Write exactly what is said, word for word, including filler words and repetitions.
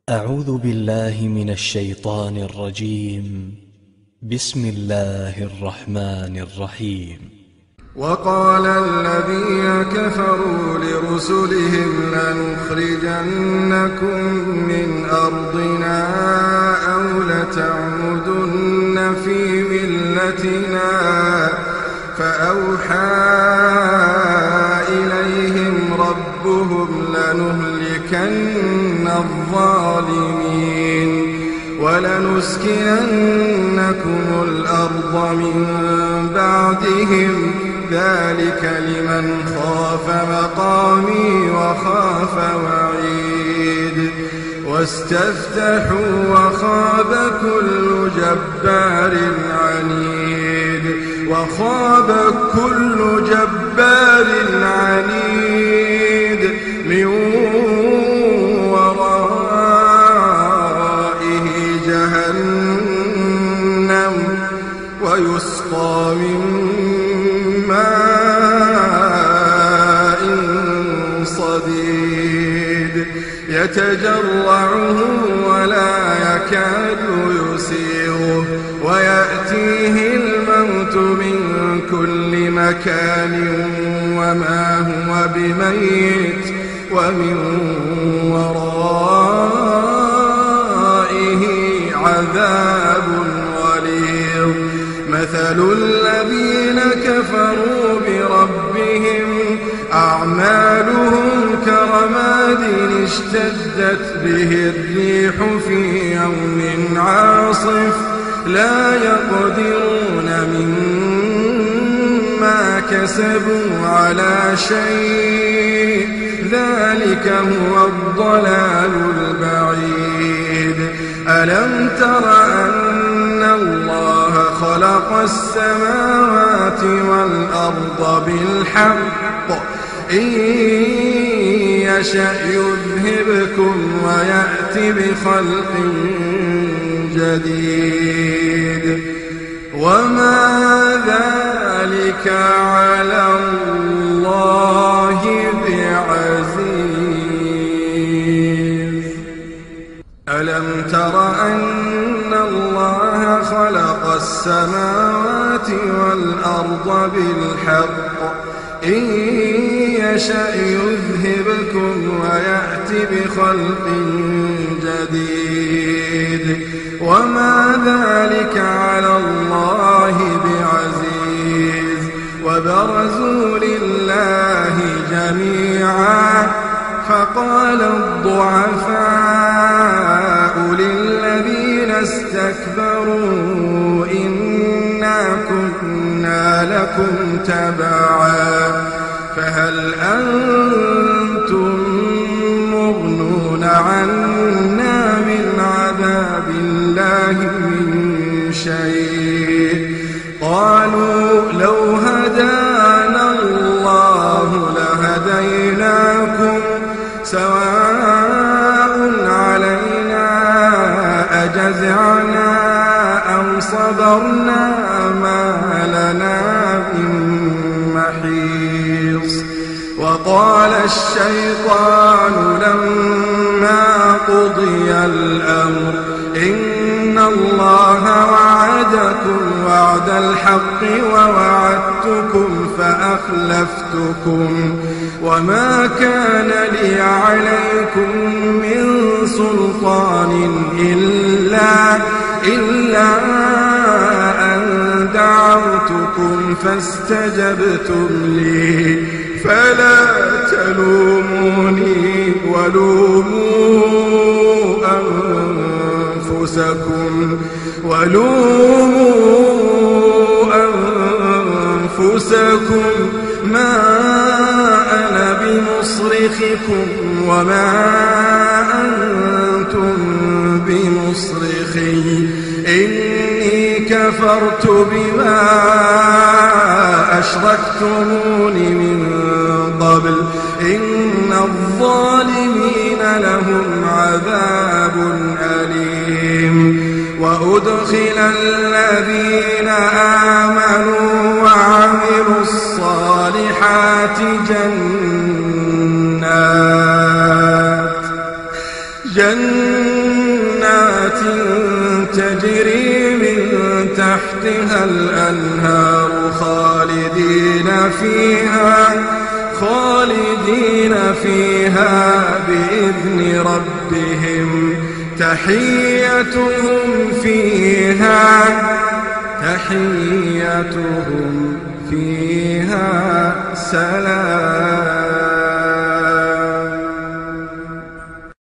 أعوذ بالله من الشيطان الرجيم. بسم الله الرحمن الرحيم. وقال الذين كفروا لرسلهم لنخرجنكم من أرضنا أو لتعودن في ملتنا فأوحى إليهم ربهم لنهلكن الظالمين ولنسكننكم الأرض من بعدهم ذلك لمن خاف مقامي وخاف وعيد. واستفتحوا وخاب كل جبار عنيد وخاب كل جبار عنيد من ورائه جهنم ويسقى من ماء صديد يتجرعه ولا يكاد يسيغه ويأتيه الموت من كل مكان وما هو بميت ومن ورائه عذاب غليظ. مثل الذين كفروا بربهم أعمالهم كرماد اشتدت به الريح في يوم عاصف لا يقدرون مما كسبوا على شيء ذلك هو الضلال البعيد. ألم تر أن الله خلق السماوات والأرض بالحق إن يشأ يذهبكم ويأتي بخلق جديد وما ذلك على الله بعزيز. ألم تر أن الله خلق السماوات والأرض بالحق إن يشأ يذهبكم ويأتي بخلق جديد وما ذلك على الله بعزيز. وبرزوا لله جميعا فقال الضعفاء للذين استكبروا إنا كنا لكم تبعا فهل أنتم مغنون عنا من عذاب الله من شيء؟ قالوا لو هدانا الله لهديناكم سواء علينا أجزعنا أم صبرنا ما لنا من محيص. وقال الشيطان لما قضي الأمر إن الله وعدكم وعد الحق ووعدتكم فأخلفتكم وما كان لي عليكم من سلطان إلا, إلا أن دعوتكم فاستجبتم لي فلا تلوموني ولوموا أنفسكم ولوموا أنفسكم ما أنا بمصرخكم وما أنتم بمصرخي إني كفرت بما أشركتمون من قبل إن الظالمين لهم عذاب أليم. وأدخل الذين آمنوا وعملوا الصالحات جنات جنات تجري من تحتها الأنهار خالدين فيها خالدين فيها بإذن ربهم تحيتهم فيها تحيتهم فيها سلام.